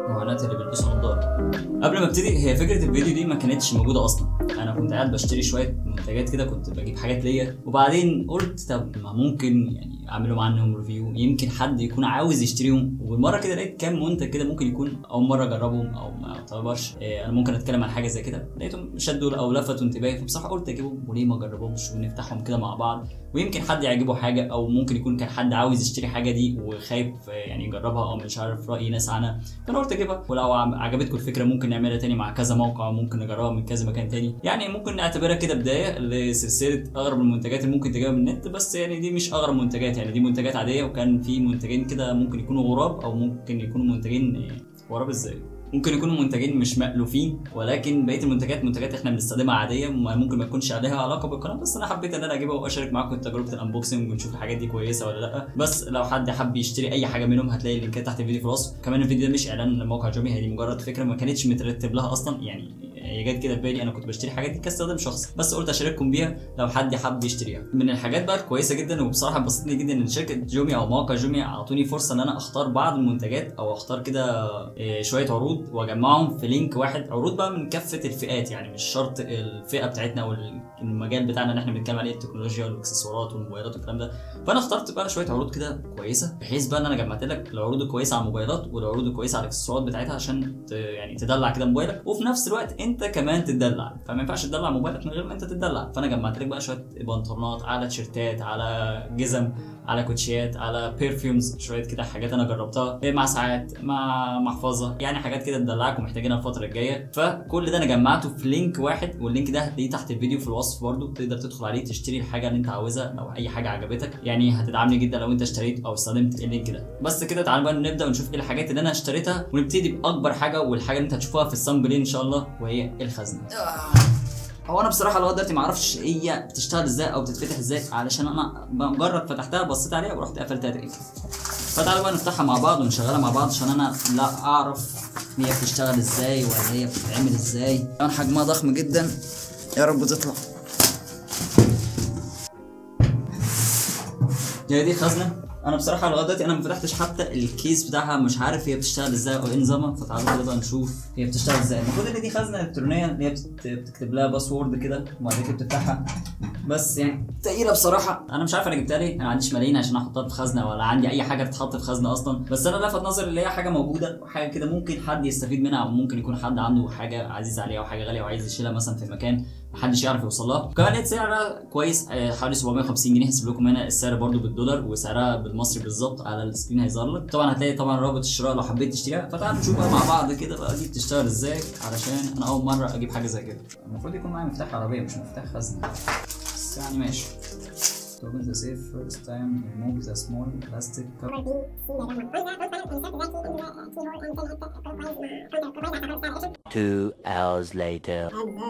وبنات اللي بيلبسوا نضاره. قبل ما ابتدي، هي فكره الفيديو دي ما كانتش موجوده اصلا. انا كنت قاعد بشتري شويه منتجات كده، كنت بجيب حاجات ليا، وبعدين قلت طب ما ممكن يعني اعملهم عنهم ريفيو، يمكن حد يكون عاوز يشتريهم. وبالمره كده لقيت كام منتج كده ممكن يكون اول مره اجربهم او ما يعتبرش انا ممكن اتكلم عن حاجه زي كده، لقيتهم شدوا او لفتوا انتباهي، فبصراحه قلت اجيبهم وليه ما اجربهمش ونفتحهم كده مع بعض، ويمكن حد يعجبه حاجه، او ممكن يكون كان حد عاوز يشتري حاجه دي وخايف يعني يجربها او مش عارف راي ناس عنها، فانا قلت اجيبها. ولو عجبتكم الفكره ممكن نعملها تاني مع كذا موقع، ممكن نجربها من كذا مكان تاني، يعني ممكن نعتبرها كده بدايه لسلسله اغرب المنتجات اللي ممكن تجيبها من النت. بس يعني دي مش اغرب منتجات، يعني دي منتجات عاديه، وكان في منتجين كده ممكن يكونوا غراب، او ممكن يكونوا منتجين غراب ازاي، ممكن يكونوا منتجين مش مألوفين، ولكن بقيه المنتجات منتجات احنا بنستخدمها عاديه، ممكن ما تكونش عليها علاقه بالقناه، بس انا حبيت ان انا اجيبها واشارك معاكم تجربه الانبوكسنج ونشوف الحاجات دي كويسه ولا لا. بس لو حد حب يشتري اي حاجه منهم هتلاقي اللينكات تحت الفيديو في الوصف. كمان الفيديو ده مش اعلان لموقع جومي، هي دي مجرد فكره ما كانتش مترتب لها اصلا، يعني هي جت كده في بالي، انا كنت بشتري حاجات دي كاستخدام شخصي، بس قلت اشارككم بيها لو حد حب يشتريها. من الحاجات بقى الكويسه جدا، وبصراحه بسطتني جدا ان شركه جومي او موقع جومي اعطوني فرصه ان انا اختار بعض المنتجات، او اختار كده شويه عروض واجمعهم في لينك واحد. عروض بقى من كافه الفئات، يعني مش شرط الفئه بتاعتنا او المجال بتاعنا اللي احنا بنتكلم عليه، التكنولوجيا والاكسسوارات والموبايلات والكلام ده. فانا اخترت بقى شويه عروض كده كويسه، بحيث بقى ان انا جمعت لك العروض الكويسه على الموبايلات والعروض الكويسه على الاكسسوارات بتاعتها، عشان يعني تدلع كده موبايلك، وفي نفس الوقت انت كمان تدلع. فما ينفعش تدلع موبايلك من غير ما انت تدلع. فانا جمعت لك بقى شويه بنطلونات، على تيشيرتات، على جزم، على كوتشيات، على بيرفيومز، شويه كده حاجات انا جربتها، مع ساعات، مع محفظه، يعني حاجات كده تدلعكم محتاجينها الفتره الجايه. فكل ده انا جمعته في لينك واحد، واللينك ده هتلاقيه تحت الفيديو في الوصف برده، تقدر تدخل عليه تشتري الحاجه اللي انت عاوزها او اي حاجه عجبتك. يعني هتدعمني جدا لو انت اشتريت او استخدمت اللينك ده. بس كده تعالوا بقى نبدا ونشوف ايه الحاجات اللي انا اشتريتها، ونبتدي باكبر حاجه والحاجه اللي انت هتشوفوها في السامبلين ان شاء الله، وهي الخزنه. هو انا بصراحه لغايه دلوقتي ما اعرفش هي بتشتغل ازاي او بتتفتح ازاي، علشان انا مجرد فتحتها بصيت عليها ورحت قفلتها تاني. فتعالوا بقى نفتحها مع بعض ونشغلها مع بعض، عشان انا لا اعرف هي بتشتغل ازاي ولا هي بتتعمل ازاي. كمان حجمها ضخم جدا، يا رب تطلع. هي دي خزنه. انا بصراحه لغايه دلوقتي انا ما فتحتش حتى الكيس بتاعها، مش عارف هي بتشتغل ازاي او ايه نظامها. فتعالوا بقى نشوف هي بتشتغل ازاي. المفروض ان دي خزنه الكترونيه اللي هي بتكتب لها باسورد كده وبعد كده بتفتحها، بس يعني تقيله بصراحه. انا مش عارف انا جبتها ليه، انا ما عنديش ملايين عشان احطها في خزنه، ولا عندي اي حاجه تتحط في خزنه اصلا. بس انا لفت نظري اللي هي حاجه موجوده وحاجه كده ممكن حد يستفيد منها، او ممكن يكون حد عنده حاجه عزيزه عليه او حاجه غاليه وعايز يشيلها مثلا في مكان محدش يعرف يوصل لها. وكمان لقيت سعرها كويس، حوالي 750 جنيه. هسيب لكم هنا السعر برده بالدولار وسعرها بالمصري بالظبط على السكرين هيظهر لك. طبعا هتلاقي طبعا رابط الشراء لو حبيت تشتريها. فتعالوا نشوف بقى مع بعض كده بقى دي بتشتغل ازاي، علشان انا اول مره اجيب حاجه زي كده. المفروض يكون معايا مفتاح عربيه مش مفتاح خزنه، بس يعني ماشي. open the safe first time, remove the small plastic cup. 2 hours later.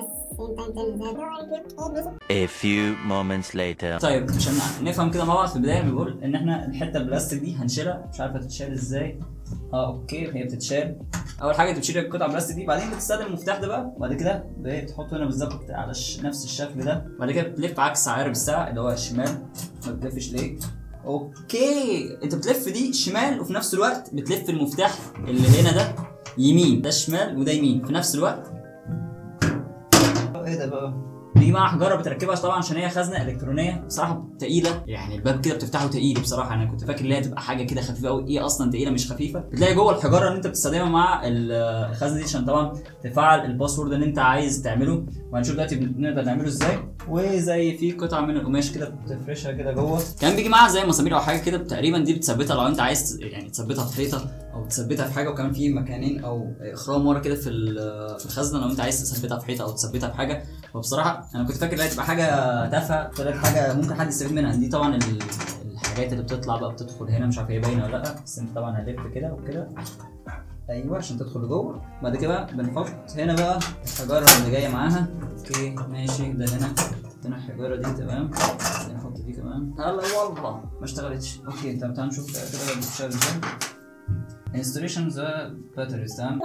A few moments later. طيب عشان نفهم كده مع بعض، في البدايه بيقول ان احنا الحته البلاستيك دي هنشيلها، مش عارف هتتشال ازاي. اوكي هي بتتشال. اول حاجه بتشيل القطعه البلاستيك دي، بعدين بتستخدم المفتاح ده بقى، وبعد كده بتحطه هنا بالظبط على نفس الشكل ده. بعد كده بتلف عكس عقارب الساعه اللي هو الشمال. ما بتلفش ليه؟ اوكي انت بتلف دي شمال، وفي نفس الوقت بتلف المفتاح اللي هنا ده يمين. ده شمال وده يمين في نفس الوقت. ايه ده بقى؟ دي مع حجاره بتركبها طبعا عشان هي خزنه الكترونيه. بصراحه تقيله، يعني الباب كده بتفتحه تقيل بصراحه. انا كنت فاكر ان هي تبقى حاجه كده خفيفه قوي، ايه اصلا تقيله مش خفيفه. بتلاقي جوه الحجاره اللي انت بتستخدمها مع الخزنه دي عشان طبعا تفعل الباسورد اللي انت عايز تعمله، وهنشوف دلوقتي بنقدر نعمله ازاي. وزي في قطعه من القماش كده بتفرشها كده جوه، كان بيجي معاها زي مسامير او حاجه كده تقريبا. دي بتثبتها لو انت عايز يعني تثبتها في حيطه او تثبتها في حاجه. وكمان في مكانين او اخرام ورا كده في الخزنه لو انت عايز تثبتها في حيطه او تثبتها في حاجه. فبصراحه انا كنت فاكر ان هي تبقى حاجه تافهه، طلعت حاجه ممكن حد يستفيد منها. دي طبعا الحاجات اللي بتطلع بقى بتدخل هنا، مش عارف هي باينه ولا لا، بس انت طبعا هنلف كده وكده ايوه عشان تدخل لجوه. بعد كده بنحط هنا بقى الحجاره اللي جايه معاها. اوكي ماشي، ده هنا حطينا الحجاره دي تمام. نحط دي كمان. هلا والله ما اشتغلتش. اوكي طب تعالى نشوف كده بتشتغل ازاي. انستليشن ذا باتريز تمام.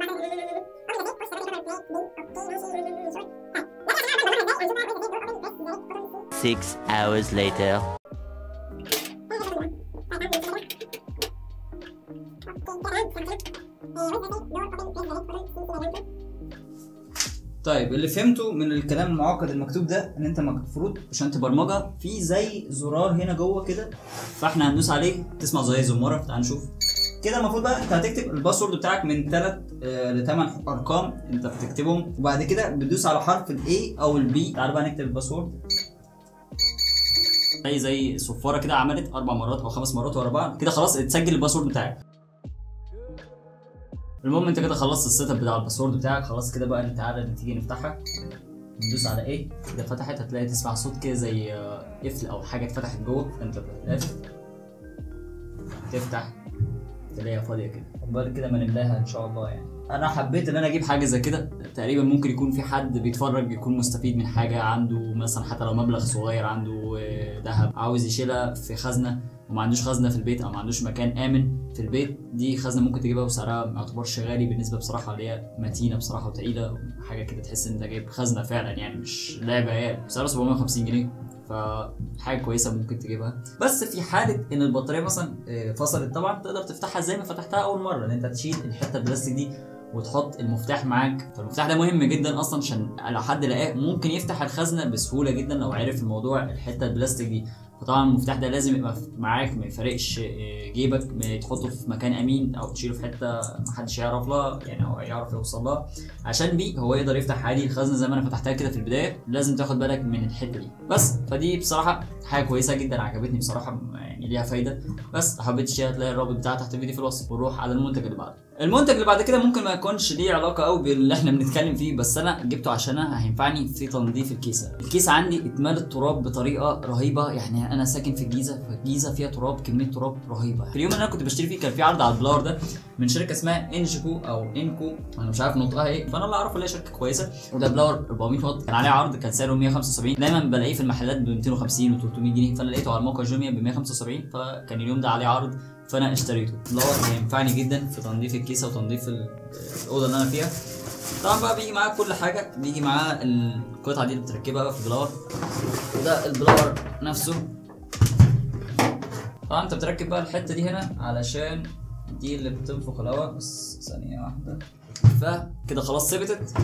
6 hours later. طيب اللي فهمته من الكلام المعقد المكتوب ده ان انت المفروض عشان تبرمجها في زي زرار هنا جوه كده، فاحنا هندوس عليه تسمع زي زماره. تعال نشوف كده. المفروض بقى انت هتكتب الباسورد بتاعك من 3 ل 8 ارقام انت بتكتبهم، وبعد كده بتدوس على حرف الاي او البي. تعال بقى نكتب الباسورد. زي صفاره كده عملت 4 مرات او 5 مرات ورا بعض كده، خلاص اتسجل الباسورد بتاعك. المهم انت كده خلصت السيت اب بتاع الباسورد بتاعك، خلاص كده بقى تعالى تيجي نفتحها. ندوس على ايه كده، فتحت. هتلاقي تسمع صوت كده زي قفل او حاجه اتفتحت جوه، فانت بتقفل تفتح تلاقيها فاضيه كده. عقبال كده ما نملاها ان شاء الله. يعني انا حبيت ان انا اجيب حاجه زي كده، تقريبا ممكن يكون في حد بيتفرج يكون مستفيد من حاجه، عنده مثلا حتى لو مبلغ صغير، عنده ذهب عاوز يشيلها في خزنه وما عندوش خزنه في البيت او ما عندوش مكان امن في البيت. دي خزنه ممكن تجيبها وسعرها ما يعتبرش غالي بالنسبه بصراحه، اللي هي متينه بصراحه وتقيله، حاجه كده تحس ان انت جايب خزنه فعلا، يعني مش لعبه عيال. سعرها 750 جنيه، فحاجه كويسه ممكن تجيبها. بس في حاله ان البطاريه مثلا فصلت، طبعا تقدر تفتحها زي ما فتحتها اول مره، ان انت تشيل الحته البلاستيك دي وتحط المفتاح معاك. فالمفتاح ده مهم جدا اصلا، عشان لو حد لقاه ممكن يفتح الخزنه بسهوله جدا لو عرف الموضوع الحته البلاستيك دي. فطبعا المفتاح ده لازم يبقى معاك، ما يفرقش جيبك، تحطه في مكان امين او تشيله في حته محدش يعرف لها يعني او يعرف يوصل لها، عشان بيه هو يقدر يفتح عادي الخزنه زي ما انا فتحتها كده في البدايه. لازم تاخد بالك من الحته دي بس. فدي بصراحه حاجه كويسه جدا عجبتني بصراحه، يعني ليها فايده. بس حبيت تشتريها هتلاقي الرابط بتاعها تحت الفيديو في الوصف. ونروح على المنتج اللي بعده. المنتج اللي بعد كده ممكن ما يكونش ليه علاقه قوي باللي احنا بنتكلم فيه، بس انا جبته عشان هينفعني في تنظيف الكيسه. الكيسه عندي اتملت تراب بطريقه رهيبه، يعني انا ساكن في الجيزه، فالجيزه فيها تراب، كميه تراب رهيبه. في اليوم اللي انا كنت بشتري فيه كان في عرض على البلاور ده من شركه اسمها انجكو او انكو، انا مش عارف نطقها ايه، فانا اللي اعرفه اللي هي شركه كويسه. وده بلاور 400 واط كان عليه عرض، كان سعره 175. دايما بلاقيه في المحلات ب 250 و300 جنيه، فانا لقيته على موقع جوميا ب 175، فكان اليوم ده عليه عرض فانا اشتريته. بلاور هينفعني جدا في تنظيف الكيسه وتنظيف الاوضه اللي انا فيها. طبعا بقى بيجي معاه كل حاجه، بيجي معاه القطعه دي اللي بتركبها بقى في البلاور، وده البلاور نفسه. طبعا انت بتركب بقى الحته دي هنا علشان دي اللي بتنفخ الهواء. بس ثانيه واحده، فكده خلاص ثبتت.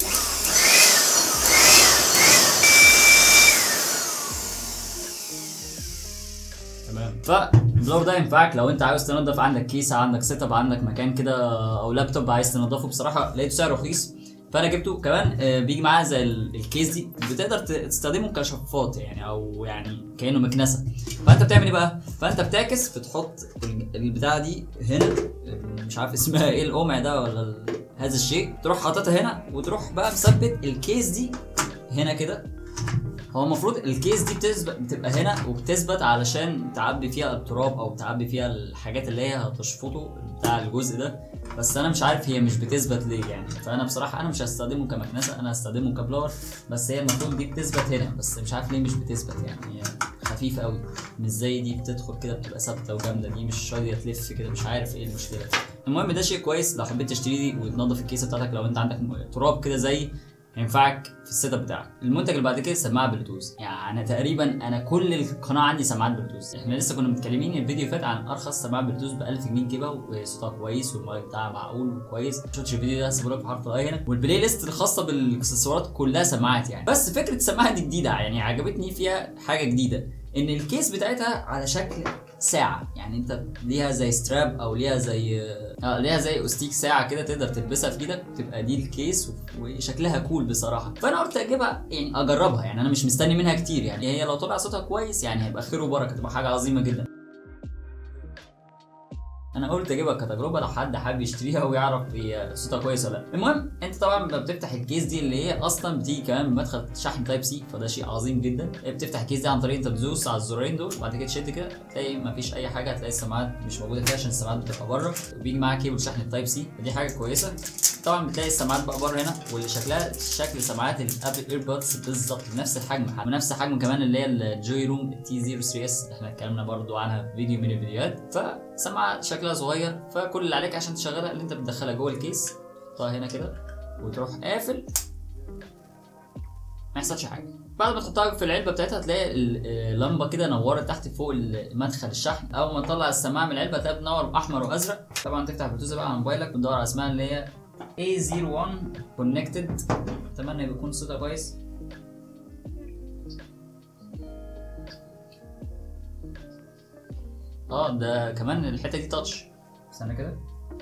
تمام. فالبلاور ده ينفعك لو انت عاوز تنظف عندك كيسه، عندك سيت اب، عندك مكان كده او لابتوب عايز تنظفه. بصراحه لقيته سعره رخيص فانا جبته. كمان بيجي معاه زي الكيس دي بتقدر تستخدمه كشفاط يعني، او يعني كانه مكنسه. فانت بتعمل ايه بقى؟ فانت بتعكس، بتحط البتاعه دي هنا، مش عارف اسمها ايه، القمع ده ولا هذا الشيء، تروح حاططها هنا وتروح بقى مثبت الكيس دي هنا كده. هو المفروض الكيس دي بتبقى هنا وبتثبت علشان تعبي فيها التراب او تعبي فيها الحاجات اللي هي هتشفطه بتاع الجزء ده، بس انا مش عارف هي مش بتثبت ليه يعني. فانا بصراحه انا مش هستخدمه كمكنسه، انا هستخدمه كبلاور. بس هي المفروض دي بتثبت هنا، بس مش عارف ليه مش بتثبت يعني، هي خفيفه قوي مش زي دي بتدخل كده بتبقى ثابته وجامده، دي مش راضيه تلف كده، مش عارف ايه المشكله. المهم ده شيء كويس لو حبيت تشتري دي وتنظف الكيسه بتاعتك لو انت عندك تراب كده زي هينفعك في السيت اب بتاعك. المنتج اللي بعد كده سماعه بلوتوث. يعني انا كل القناه عندي سماعات بلوتوث. احنا لسه كنا متكلمين الفيديو فات عن ارخص سماعه بلوتوث ب 1000 جنيه كده، وصوتها كويس والمايك بتاعها معقول وكويس. شفتش الفيديو ده هسيبه لك في حرف الاي هنا، والبلاي ليست الخاصه بالاكسسوارات كلها سماعات يعني. بس فكره السماعه دي جديده يعني، عجبتني فيها حاجه جديده، ان الكيس بتاعتها على شكل ساعه. يعني انت ليها زي ستراب او ليها زي اوستيك ساعه كده تقدر تلبسها في ايدك، تبقى دي الكيس وشكلها كول بصراحه. فانا قلت اجيبها يعني اجربها، يعني انا مش مستني منها كتير يعني، هي لو طلع صوتها كويس يعني هيبقى خير وبركه، تبقى حاجه عظيمه جدا. انا قلت اجيبها كتجربه لو حد حابب يشتريها ويعرف هي صوتها كويس ولا لا. المهم انت طبعا بتفتح الكيس دي اللي هي اصلا بتيجي كمان بمدخل شحن تايب سي، فده شيء عظيم جدا. بتفتح الكيس دي عن طريق انت بتدوس على الزرارين دول، وبعد كده تشد كده تلاقي مفيش اي حاجه، هتلاقي السماعات مش موجوده فيها عشان السماعات بتبقى بره، وبيجي معاها كيبل شحن تايب سي، فدي حاجه كويسه. طبعا بتلاقي السماعات بقى بره هنا، واللي شكلها شكل سماعات الابل ايربودز بالظبط، بنفس الحجم ونفس حجم كمان اللي هي الجوي روم تي 03S، احنا اتكلمنا برضو عنها في فيديو من الفيديوهات. فسماعه شكلها صغير، فكل اللي عليك عشان تشغلها اللي انت بتدخلها جوه الكيس، تحطها هنا كده وتروح قافل، ما يحصلش حاجه. بعد ما تحطها في العلبه بتاعتها هتلاقي اللمبه كده نورت تحت فوق مدخل الشحن. اول ما تطلع السماعه من العلبه هتلاقيها بتنور احمر وازرق. طبعا تفتح بلوتوث بقى على موبايلك وتدور على اسمها اللي هي A01 Connected. اتمنى يكون صوتها كويس. ده كمان الحته دي تاتش. استنى كده،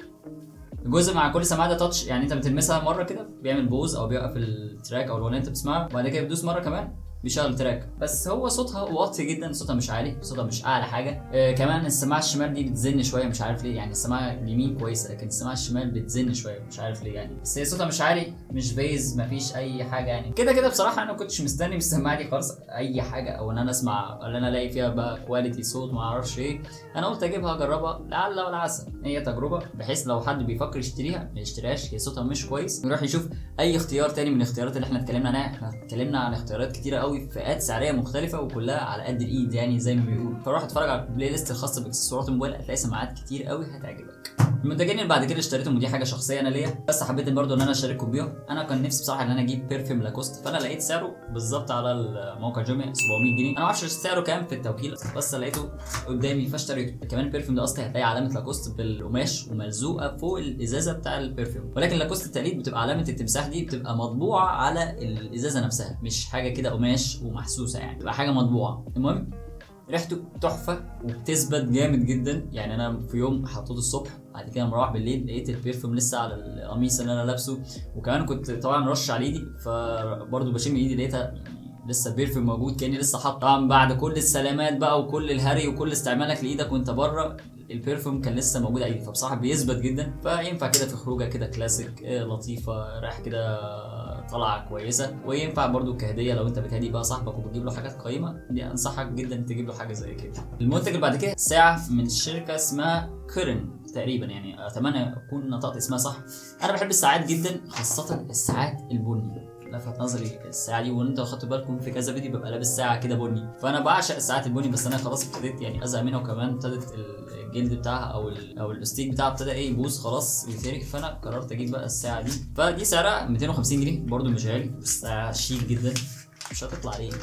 الجزء مع كل سماعه ده تاتش، يعني انت بتلمسها مره كده بيعمل بوز او بيوقف التراك او الاغنيه انت بتسمعها، وبعد كده بتدوس مره كمان بيشغل تراك. بس هو صوتها واطي جدا، صوتها مش عالي، صوتها مش اعلى حاجه. كمان السماعه الشمال دي بتزن شويه مش عارف ليه، يعني السماعه اليمين كويسه لكن السماعه الشمال بتزن شويه مش عارف ليه يعني. بس هي صوتها مش عالي، مش بيز، مفيش اي حاجه يعني. كده بصراحه انا ما كنتش مستني من السماعه دي خالص اي حاجه، او ان انا اسمع ولا انا الاقي فيها بقى كواليتي صوت ما اعرفش ايه. انا قلت اجيبها اجربها لعل ولا عسى، هي تجربه بحيث لو حد بيفكر يشتريها ما يشتريهاش، هي صوتها مش كويس يروح يشوف اي اختيار تاني من الاختيارات اللي احنا اتكلمنا عنها. احنا اتكلمنا عن اختيارات كتيره قوي، فئات سعريه مختلفه وكلها على قد الايد يعني زي ما بيقولوا. فروح اتفرج على البلاي ليست الخاصه باكسسوارات الموبايل، هتلاقي سماعات كتير قوي هتعجبك. المنتجين اللي بعد كده اشتريتهم ودي حاجه شخصيه انا ليا، بس حبيت برضو ان انا اشارككم بيهم. انا كان نفسي بصراحه ان انا اجيب بيرفيوم لاكوست، فانا لقيت سعره بالظبط على الموقع جوميا 700 جنيه. انا ما اعرفش سعره كام في التوكيل بس لقيته قدامي فاشتريته. كمان البيرفيوم ده اصلا هتلاقي علامه لاكوست بالقماش وملزوقه فوق الازازه بتاع البيرفيوم، ولكن لاكوست التقليد بتبقى علامه التمساح دي بتبقى مطبوعه على الازازه نفسها، مش حاجه كده قماش ومحسوسه يعني، بتبقى حاجه مطبوعه. المهم ريحته تحفه وبتثبت جامد جدا. يعني انا في يوم حطيته الصبح، بعد كده مروح بالليل لقيت البيرفيوم لسه على القميص اللي انا لابسه، وكمان كنت طبعا رش على ايدي فبرضه بشم ايدي لقيتها يعني لسه البيرفيوم موجود كاني لسه حاطه. طبعا بعد كل السلامات بقى وكل الهري وكل استعمالك لايدك وانت بره البيرفيوم كان لسه موجود على ايدي، فبصراحه بيثبت جدا. فينفع كده في خروجه كده كلاسيك لطيفه رايح كده طلعه كويسه، وينفع برضو كهديه لو انت بتهدي بقى صاحبك وبتجيب له حاجات قيمه، دي انصحك جدا تجيب له حاجه زي كده. المنتج اللي بعد كده ساعه من شركه اسمها كيرن تقريبا، يعني اتمنى اكون نطقت اسمها صح. انا بحب الساعات جدا، خاصه الساعات البني. لفت نظري الساعه دي، وان انتوا خدتوا بالكم في كذا فيديو ببقى لابس ساعه كده بني، فانا بعشق الساعات البني. بس انا خلاص ابتديت يعني ازهق منها، وكمان ابتدت الجلد بتاعها او الاستيك بتاعها ابتدى يبوظ خلاص ويتهري، فانا قررت اجيب بقى الساعه دي. فدي سعرها 250 جنيه برده مش غالي، بس ساعه شيك جدا مش هتطلع عليه.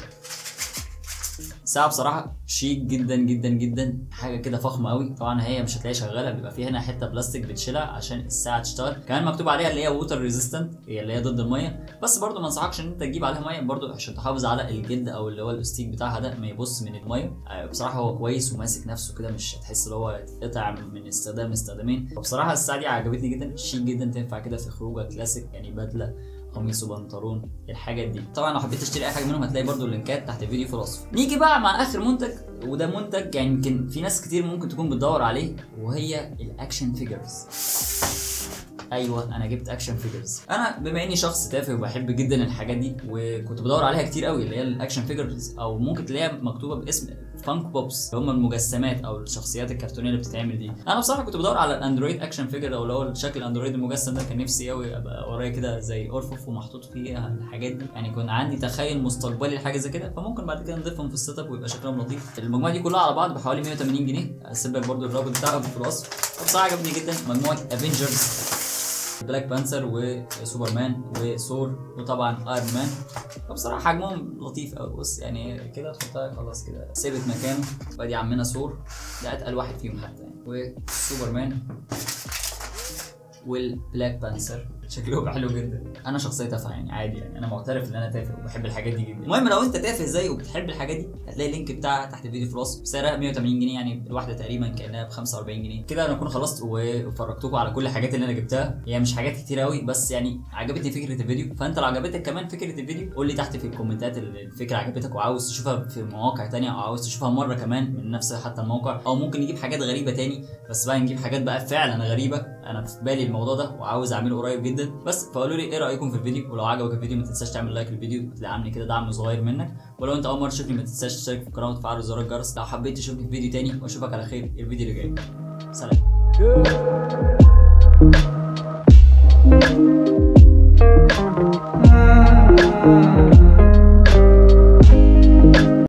ساعة بصراحة شيك جدا جدا جدا، حاجة كده فخمة قوي. طبعا هي مش هتلاقيها شغالة، بيبقى فيها هنا حتة بلاستيك بتشيلها عشان الساعة تشتغل. كمان مكتوب عليها اللي هي ووتر ريزيستنت، هي اللي هي ضد المية، بس برضو ما انصحكش ان انت تجيب عليها مية برضو عشان تحافظ على الجلد او اللي هو الاستيك بتاعها ده ما يبص من المية. بصراحة هو كويس وماسك نفسه كده، مش هتحس ان هو اتقطع من استخدامين. فبصراحة الساعة دي عجبتني جدا، شيك جدا، تنفع كده في خروجة كلاسيك يعني بدلة قميص وبنطلون الحاجات دي. طبعا لو حبيت تشتري اي حاجه منهم هتلاقي برضو اللينكات تحت الفيديو في الوصف. نيجي بقى مع اخر منتج، وده منتج يعني يمكن في ناس كتير ممكن تكون بتدور عليه، وهي الاكشن فيجرز. ايوه انا جبت اكشن فيجرز. انا بما اني شخص تافه وبحب جدا الحاجات دي، وكنت بدور عليها كتير قوي اللي هي الاكشن فيجرز، او ممكن تلاقيها مكتوبه باسم فانك بوبس، اللي هم المجسمات او الشخصيات الكرتونيه اللي بتتعمل دي. انا بصراحه كنت بدور على الاندرويد اكشن فيجر، او اللي هو الشكل الاندرويد المجسم ده. كان نفسي قوي ابقى ورايا كده زي ارفف ومحطوط فيها الحاجات دي، يعني كان عندي تخيل مستقبلي لحاجه زي كده، فممكن بعد كده نضيفهم في السيت اب ويبقى شكلهم لطيف. المجموعه دي كلها على بعض بحوالي 180 جنيه، هسيب لك برده الرابط بتاعهم في الوصف. بصراحه عجبني جدا مجموعه افنجرز، بلاك بانثر وسوبرمان وثور وطبعا ايرون مان. فبصراحه حجمهم لطيف قوي. بص يعني كده تحطها خلاص كده ثابت مكانه. وادي عمنا ثور ده اتقل واحد فيهم حتى يعني، وسوبرمان والبلاك بانثر شكلهم حلو جدا. انا شخصيه تافهه يعني عادي، يعني انا معترف ان انا تافه وبحب الحاجات دي جدا. المهم لو انت تافه زيي وبتحب الحاجات دي هتلاقي اللينك بتاعها تحت الفيديو في الوصف. سعرها 180 جنيه، يعني الواحده تقريبا كانها ب 45 جنيه. كده انا اكون خلصت وفرجتكم على كل الحاجات اللي انا جبتها. هي مش حاجات كتير قوي، بس يعني عجبتني فكره الفيديو. فانت لو عجبتك كمان فكره الفيديو قول لي تحت في الكومنتات الفكره عجبتك وعاوز تشوفها في مواقع ثانيه، او عاوز تشوفها مره كمان من نفس حتى الموقع، او ممكن نجيب حاجات غريبه ثاني. بس بقى نجيب حاجات بقى فعلا غريبه، انا في بالي الموضوع ده وعاوز اعمله قريب جدا. بس فقولوا لي ايه رايكم في الفيديو، ولو عجبك الفيديو ما تنساش تعمل لايك للفيديو وتدعمني كده دعم صغير منك. ولو انت اول مره تشوفني ما تنساش تشترك في القناه وتفعل زر الجرس. لو حبيت تشوفني في فيديو تاني، واشوفك على خير الفيديو اللي جاي. سلام.